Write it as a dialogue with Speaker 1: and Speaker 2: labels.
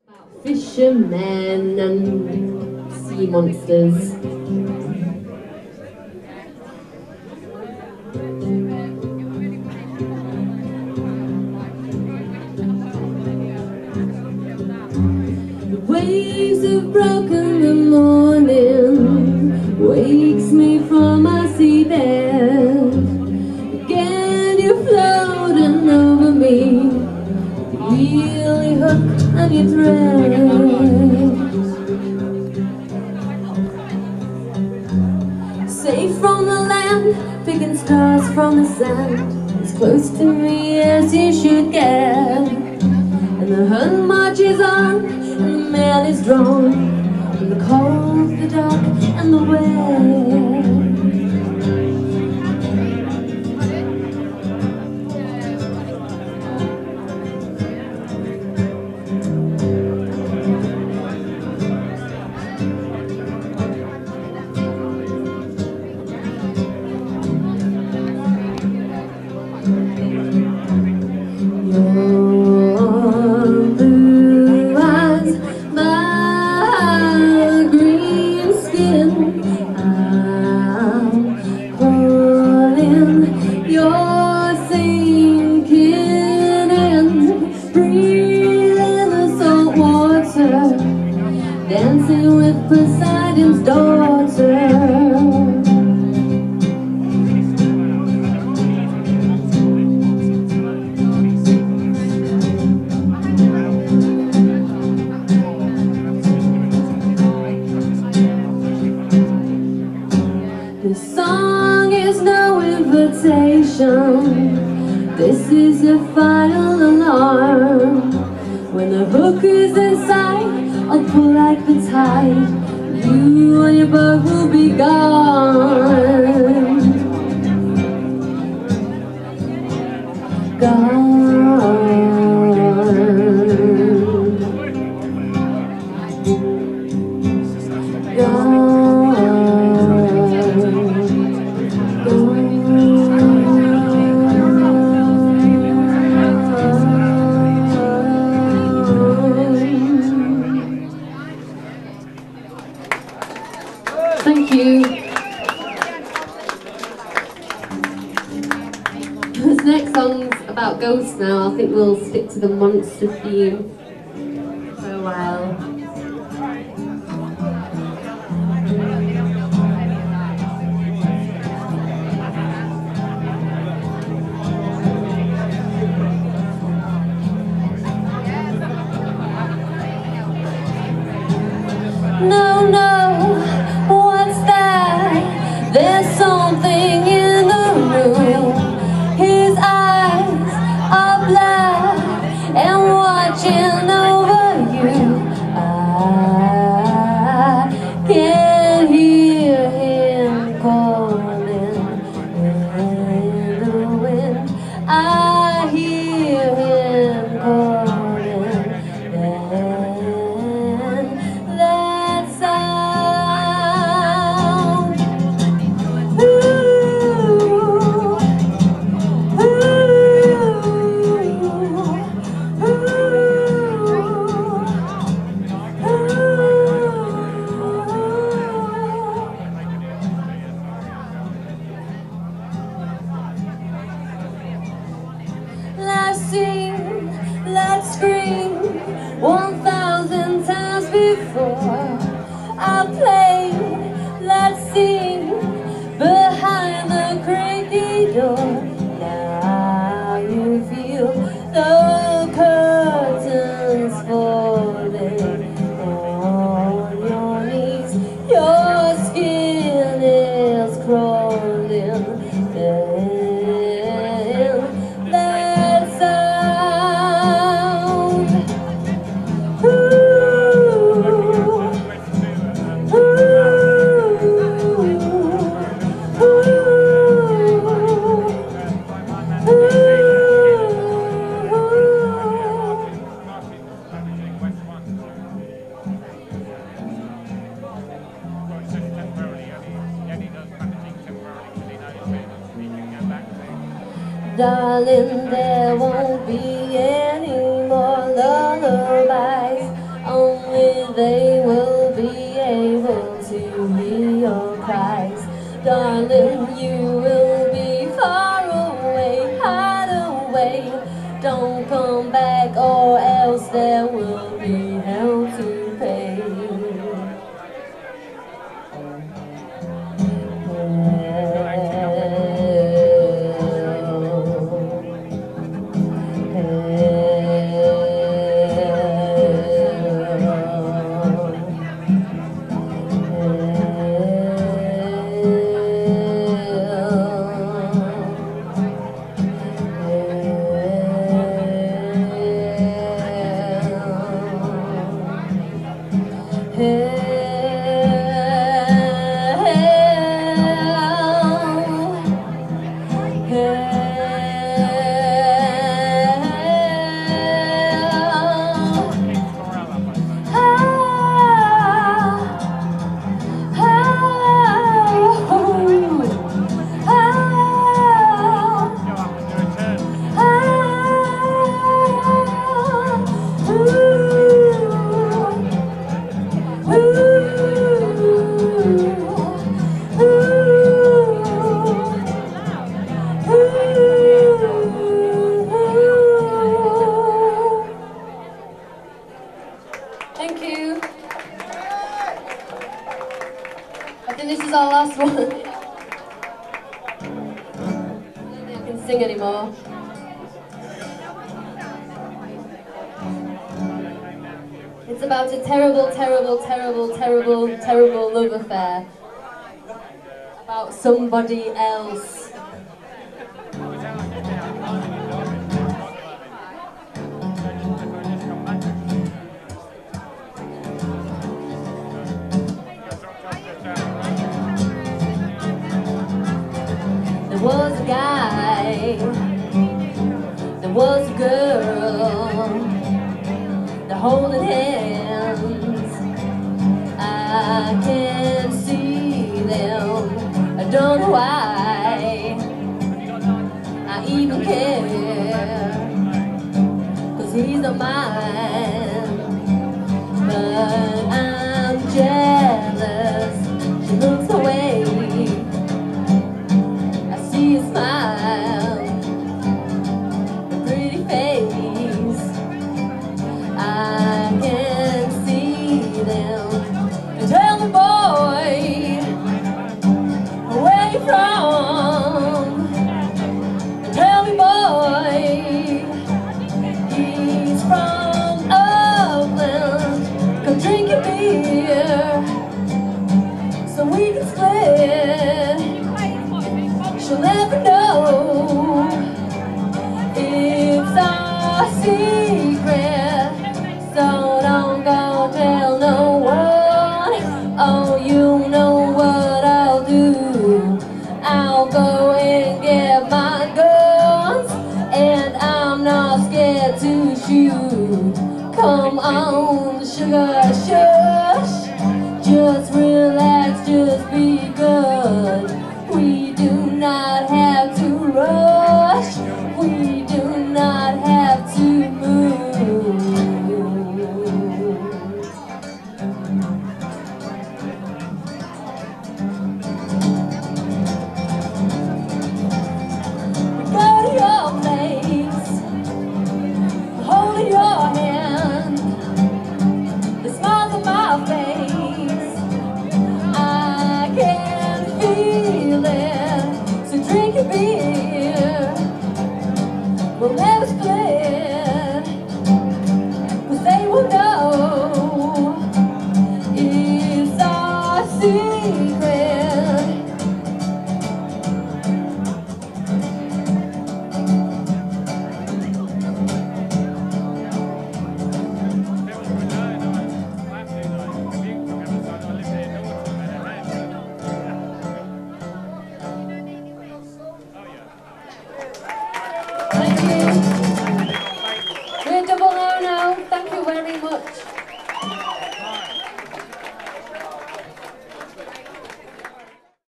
Speaker 1: Fishermen and sea monsters. The waves have broken, the morning wakes me from my seabed. Again you're floating over me, really hook on your thread. Safe from the land, picking stars from the sand, as close to me as you should get. And the hunt marches on, and the man is drawn, and the cold, the dark, and the wet. Dancing with Poseidon's daughter. This song is no invitation. This is a final alarm. When the hook is inside, I'll pull like the tide. You and your boat will be gone. Gone. Gone. Thank you. This next song's about ghosts now. I think we'll stick to the monster theme for a while. No, no. There's something in the room. His eyes are black and watching over you. I can hear him calling in the wind. I hear him calling, and that sound. Let's sing, let's scream 1,000 times before I play. Let's sing behind the crazy door. Now you feel the curtains folding on your knees. Your skin is crawling. That sound. Darling, there won't be any more lullabies. me they will be able to hear your cries. Darling, you will be far away, hide away. Don't come back or else there will be hell to pay. Thank you. I think this is our last one. I don't think I can sing anymore. It's about a terrible, terrible, terrible, terrible, terrible love affair. About somebody else. There was a guy, there was a girl, they're holding hands, I can see them, I don't know why, I even care, 'cause he's not mine, but I'm jealous, she looks away. You smile, a pretty face, I can see them. And tell me, boy, where you from? And tell me, boy, he's from Oakland. Come drink your beer, so we can split. She'll never know it's our secret, so don't go tell no one. Oh, you know what I'll do, I'll go and get my guns, and I'm not scared to shoot. Come on, sugar, shush, just relax, just be good. We do not have to rush, we do not have to move. We go to your place, holding your hand, the smile on my face, I can feel it. So drink your beer,